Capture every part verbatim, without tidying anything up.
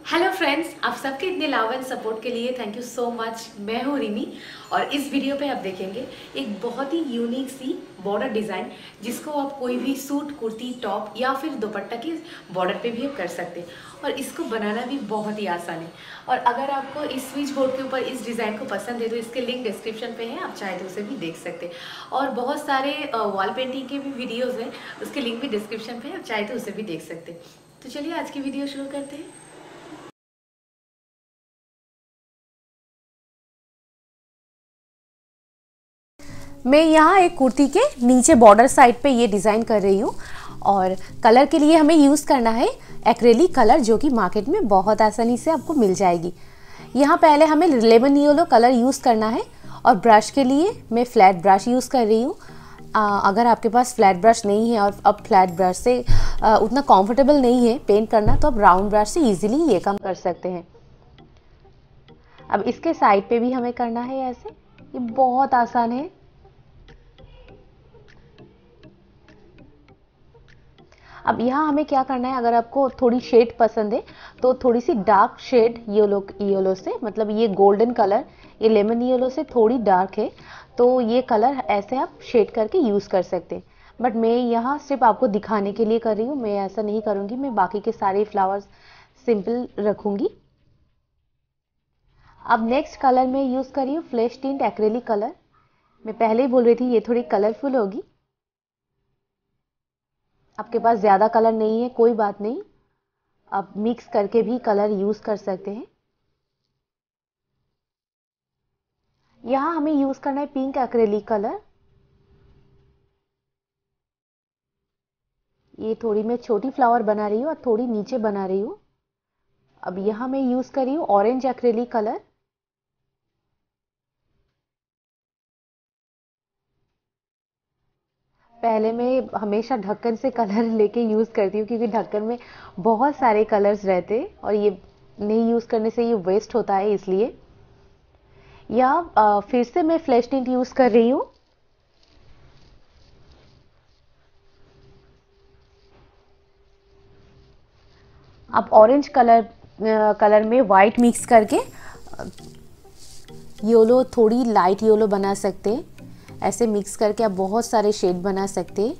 Hello friends, आप सबके इतने लव एंड सपोर्ट के लिए थैंक यू सो मच। मैं हूँ रिमी और इस वीडियो पे आप देखेंगे एक बहुत ही यूनिक सी बॉर्डर डिज़ाइन जिसको आप कोई भी सूट, कुर्ती, टॉप या फिर दुपट्टा की बॉर्डर पे भी आप कर सकते हैं। और इसको बनाना भी बहुत ही आसान है। और अगर आपको इस स्विच बोर्ड के ऊपर इस डिज़ाइन को पसंद है तो इसके लिंक डिस्क्रिप्शन पे है, आप चाहे तो उसे भी देख सकते हैं। और बहुत सारे वॉल पेंटिंग के भी वीडियोज़ हैं, उसके लिंक भी डिस्क्रिप्शन पे है, आप चाहे तो उसे भी देख सकते हैं। तो चलिए आज की वीडियो शुरू करते हैं। मैं यहाँ एक कुर्ती के नीचे बॉर्डर साइड पे ये डिज़ाइन कर रही हूँ। और कलर के लिए हमें यूज़ करना है एक्रेलिक कलर, जो कि मार्केट में बहुत आसानी से आपको मिल जाएगी। यहाँ पहले हमें लेमन येलो कलर यूज़ करना है और ब्रश के लिए मैं फ्लैट ब्रश यूज़ कर रही हूँ। अगर आपके पास फ्लैट ब्रश नहीं है और अब फ्लैट ब्रश से आ, उतना कंफर्टेबल नहीं है पेंट करना, तो आप राउंड ब्रश से इजीली ये काम कर सकते हैं। अब इसके साइड पे भी हमें करना है ऐसे, ये बहुत आसान है। अब यहाँ हमें क्या करना है, अगर आपको थोड़ी शेड पसंद है तो थोड़ी सी डार्क शेड येलो येलो से, मतलब ये गोल्डन कलर, ये लेमन येलो से थोड़ी डार्क है, तो ये कलर ऐसे आप शेड करके यूज़ कर सकते हैं। बट मैं यहाँ सिर्फ आपको दिखाने के लिए कर रही हूँ, मैं ऐसा नहीं करूँगी। मैं बाकी के सारे फ्लावर्स सिंपल रखूँगी। अब नेक्स्ट कलर मैं यूज़ कर रही हूँ फ्लैश टिंट एक्रेलिक कलर। मैं पहले ही बोल रही थी ये थोड़ी कलरफुल होगी। आपके पास ज़्यादा कलर नहीं है, कोई बात नहीं, आप मिक्स करके भी कलर यूज़ कर सकते हैं। यहाँ हमें यूज़ करना है पिंक एक्रेलिक कलर। ये थोड़ी मैं छोटी फ्लावर बना रही हूँ और थोड़ी नीचे बना रही हूँ। अब यहाँ मैं यूज़ कर रही हूँ ऑरेंज एक्रेलिक कलर। पहले मैं हमेशा ढक्कन से कलर लेके यूज़ करती हूँ, क्योंकि ढक्कन में बहुत सारे कलर्स रहते हैं और ये नहीं यूज़ करने से ये वेस्ट होता है, इसलिए। यहाँ फिर से मैं फ्लैश टिंट यूज़ कर रही हूँ। आप ऑरेंज कलर कलर में वाइट मिक्स करके येलो, थोड़ी लाइट येलो बना सकते हैं। ऐसे मिक्स करके आप बहुत सारे शेड बना सकते हैं।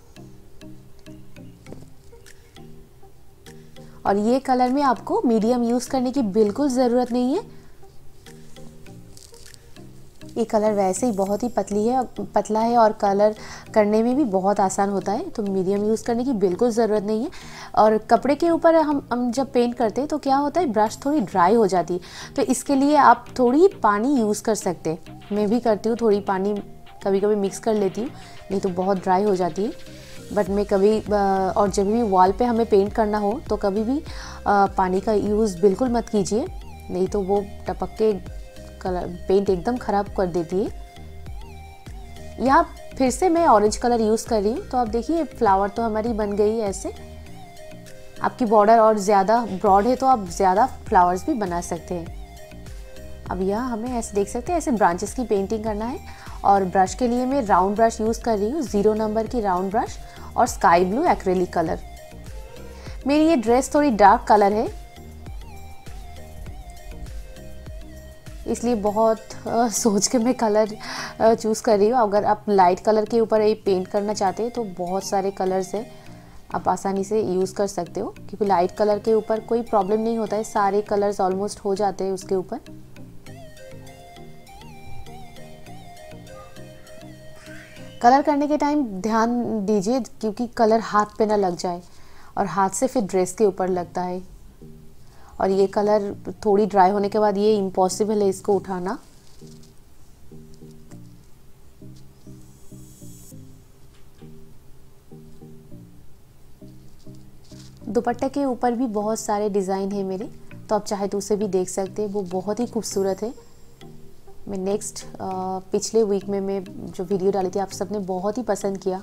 और ये कलर में आपको मीडियम यूज़ करने की बिल्कुल ज़रूरत नहीं है। ये कलर वैसे ही बहुत ही पतली है पतला है और कलर करने में भी बहुत आसान होता है, तो मीडियम यूज़ करने की बिल्कुल ज़रूरत नहीं है। और कपड़े के ऊपर हम हम जब पेंट करते हैं तो क्या होता है, ब्रश थोड़ी ड्राई हो जाती है, तो इसके लिए आप थोड़ी पानी यूज़ कर सकते हैं। मैं भी करती हूँ, थोड़ी पानी कभी कभी मिक्स कर लेती हूँ, नहीं तो बहुत ड्राई हो जाती है। बट मैं कभी और जब भी वॉल पे हमें पेंट करना हो तो कभी भी पानी का यूज़ बिल्कुल मत कीजिए, नहीं तो वो टपक के कलर पेंट एकदम ख़राब कर देती है। यहाँ फिर से मैं ऑरेंज कलर यूज़ कर रही हूँ, तो आप देखिए फ्लावर तो हमारी बन गई है ऐसे। आपकी बॉर्डर और ज़्यादा ब्रॉड है तो आप ज़्यादा फ्लावर्स भी बना सकते हैं। अब यहाँ हमें ऐसे देख सकते हैं, ऐसे ब्रांचेस की पेंटिंग करना है। और ब्रश के लिए मैं राउंड ब्रश यूज़ कर रही हूँ, ज़ीरो नंबर की राउंड ब्रश और स्काई ब्लू एक्रेलिक कलर। मेरी ये ड्रेस थोड़ी डार्क कलर है, इसलिए बहुत आ, सोच के मैं कलर चूज़ कर रही हूँ। अगर आप लाइट कलर के ऊपर ये पेंट करना चाहते हैं तो बहुत सारे कलर्स हैं, आप आसानी से यूज़ कर सकते हो, क्योंकि लाइट कलर के ऊपर कोई प्रॉब्लम नहीं होता है, सारे कलर्स ऑलमोस्ट हो जाते हैं उसके ऊपर। कलर करने के टाइम ध्यान दीजिए, क्योंकि कलर हाथ पे ना लग जाए, और हाथ से फिर ड्रेस के ऊपर लगता है। और ये कलर थोड़ी ड्राई होने के बाद ये इम्पॉसिबल है इसको उठाना। दुपट्टे के ऊपर भी बहुत सारे डिज़ाइन है मेरे, तो आप चाहे तो उसे भी देख सकते हैं, वो बहुत ही खूबसूरत है। मैं नेक्स्ट पिछले वीक में मैं जो वीडियो डाली थी आप सबने बहुत ही पसंद किया।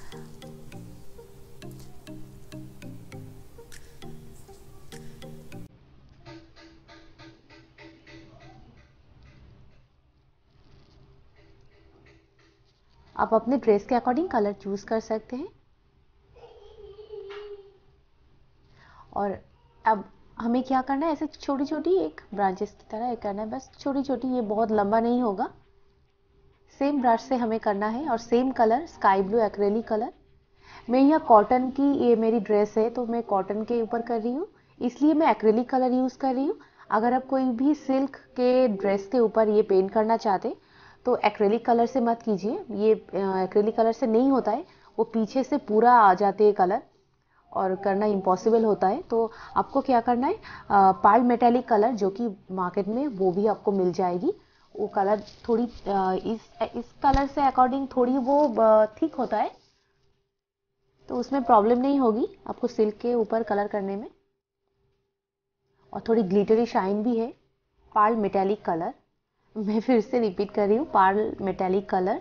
आप अपने ड्रेस के अकॉर्डिंग कलर चूज़ कर सकते हैं। और अब हमें क्या करना है, ऐसे छोटी छोटी एक ब्रांचेस की तरह करना है, बस छोटी छोटी, ये बहुत लंबा नहीं होगा। सेम ब्रश से हमें करना है और same colour sky blue acrylic colour. मैं यहाँ कॉटन की, ये मेरी ड्रेस है तो मैं कॉटन के ऊपर कर रही हूँ, इसलिए मैं एक्रेलिक कलर यूज़ कर रही हूँ। अगर आप कोई भी सिल्क के ड्रेस के ऊपर ये पेंट करना चाहते तो एक्रेलिक कलर से मत कीजिए, ये एक्रेलिक कलर से नहीं होता है, वो पीछे से पूरा आ जाते हैं कलर और करना इम्पॉसिबल होता है। तो आपको क्या करना है, पार्ल मेटेलिक कलर जो कि मार्केट में वो भी आपको मिल जाएगी, वो कलर थोड़ी आ, इस इस कलर से अकॉर्डिंग थोड़ी वो थिक होता है, तो उसमें प्रॉब्लम नहीं होगी आपको सिल्क के ऊपर कलर करने में। और थोड़ी ग्लिटरी शाइन भी है, पार्ल मेटेलिक कलर। मैं फिर से रिपीट कर रही हूँ, पार्ल मेटेलिक कलर।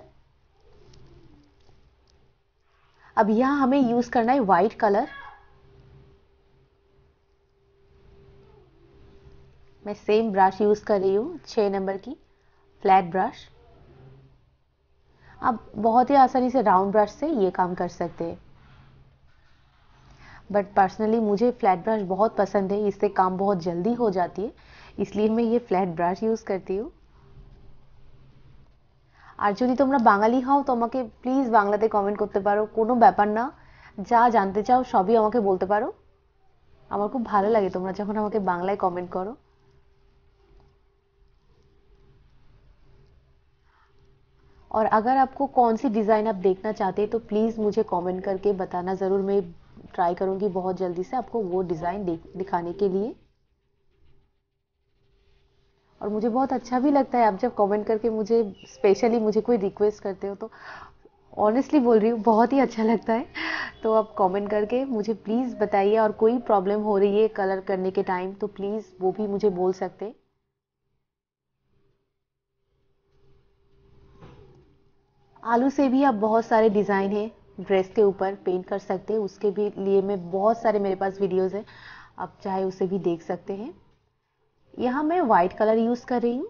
अब यहाँ हमें यूज करना है वाइट कलर। मैं सेम ब्रश यूज कर रही हूँ, छह नंबर की फ्लैट ब्रश। आप बहुत ही आसानी से राउंड ब्रश से ये काम कर सकते हैं, बट पर्सनली मुझे फ्लैट ब्रश बहुत पसंद है, इससे काम बहुत जल्दी हो जाती है, इसलिए मैं ये फ्लैट ब्रश यूज करती हूँ। আর যদি তোমরা বাঙালি হও তোমাকে প্লিজ বাংলাতে কমেন্ট করতে পারো, কোনো ব্যাপার না, যা জানতে চাও সবই আমাকে বলতে পারো। আমার খুব ভালো লাগে তোমরা যখন আমাকে বাংলায় কমেंट करो। और अगर आपको कौन सी डिज़ाइन आप देखना चाहते हैं तो प्लीज़ मुझे कमेंट करके बताना ज़रूर, मैं ट्राई करूँगी बहुत जल्दी से आपको वो डिज़ाइन दिखाने के लिए। और मुझे बहुत अच्छा भी लगता है आप जब कमेंट करके मुझे स्पेशली मुझे कोई रिक्वेस्ट करते हो, तो ऑनेस्टली बोल रही हूँ बहुत ही अच्छा लगता है। तो आप कमेंट करके मुझे प्लीज़ बताइए, और कोई प्रॉब्लम हो रही है कलर करने के टाइम तो प्लीज़ वो भी मुझे बोल सकते हैं। आलू से भी आप बहुत सारे डिज़ाइन है ड्रेस के ऊपर पेंट कर सकते हैं, उसके भी लिए मैं बहुत सारे मेरे पास वीडियोस हैं, आप चाहे उसे भी देख सकते हैं। यहाँ मैं वाइट कलर यूज़ कर रही हूँ।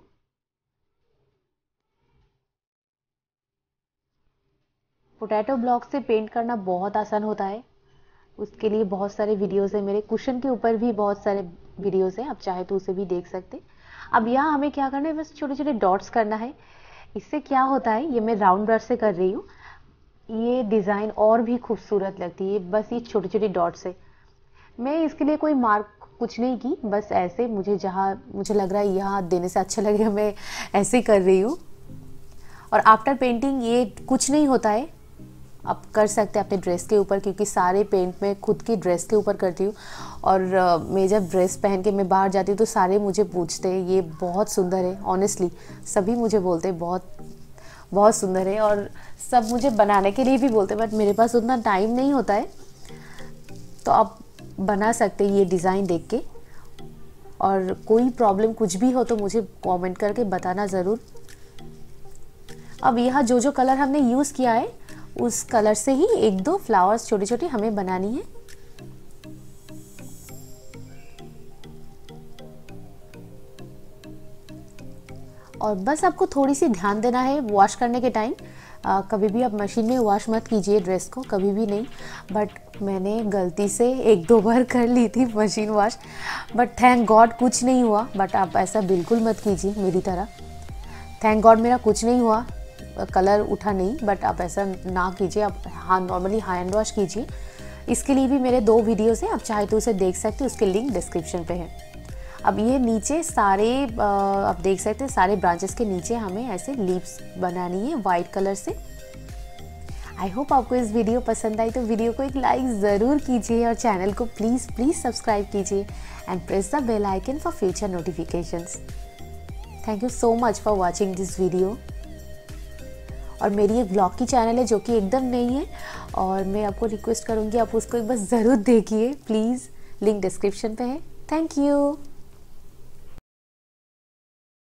पोटैटो ब्लॉक से पेंट करना बहुत आसान होता है, उसके लिए बहुत सारे वीडियोस हैं मेरे, कुशन के ऊपर भी बहुत सारे वीडियोस हैं, आप चाहे तो उसे भी देख सकते। अब यहाँ हमें क्या करना है, बस छोटे छोटे डॉट्स करना है। इससे क्या होता है, ये मैं राउंड ब्रश से कर रही हूँ, ये डिज़ाइन और भी खूबसूरत लगती है बस ये छोटे छोटे डॉट से। मैं इसके लिए कोई मार्क कुछ नहीं की, बस ऐसे मुझे जहाँ मुझे लग रहा है यहाँ देने से अच्छा लगेगा मैं ऐसे ही कर रही हूँ। और आफ्टर पेंटिंग ये कुछ नहीं होता है, आप कर सकते हैं अपने ड्रेस के ऊपर, क्योंकि सारे पेंट मैं खुद की ड्रेस के ऊपर करती हूँ। और मैं जब ड्रेस पहन के मैं बाहर जाती हूँ तो सारे मुझे पूछते हैं ये बहुत सुंदर है, ऑनेस्टली सभी मुझे बोलते हैं बहुत बहुत सुंदर है, और सब मुझे बनाने के लिए भी बोलते हैं, बट मेरे पास उतना टाइम नहीं होता है। तो आप बना सकते हैं ये डिज़ाइन देख के, और कोई प्रॉब्लम कुछ भी हो तो मुझे कमेंट करके बताना ज़रूर। अब यहाँ जो जो कलर हमने यूज़ किया है उस कलर से ही एक दो फ्लावर्स छोटे छोटे हमें बनानी है। और बस आपको थोड़ी सी ध्यान देना है वॉश करने के टाइम, कभी भी आप मशीन में वॉश मत कीजिए ड्रेस को, कभी भी नहीं। बट मैंने गलती से एक दो बार कर ली थी machine wash, but thank god कुछ नहीं हुआ। बट आप ऐसा बिल्कुल मत कीजिए मेरी तरह, थैंक गॉड मेरा कुछ नहीं हुआ, कलर उठा नहीं, बट आप ऐसा ना कीजिए, आप हाँ नॉर्मली हैंड वॉश कीजिए। इसके लिए भी मेरे दो वीडियोस हैं, आप चाहे तो उसे देख सकते हैं, उसके लिंक डिस्क्रिप्शन पे है। अब ये नीचे सारे आप देख सकते हैं, सारे ब्रांचेस के नीचे हमें ऐसे लीव्स बनानी है वाइट कलर से। आई होप आपको इस वीडियो पसंद आई, तो वीडियो को एक लाइक ज़रूर कीजिए और चैनल को प्लीज़ प्लीज़ सब्सक्राइब कीजिए and press the bell icon for future notifications. Thank you so much for watching this video. और मेरी एक ब्लॉग की चैनल है जो कि एकदम नई है, और मैं आपको रिक्वेस्ट करूँगी आप उसको एक बार ज़रूर देखिए प्लीज़, लिंक डिस्क्रिप्शन पे है। Thank you.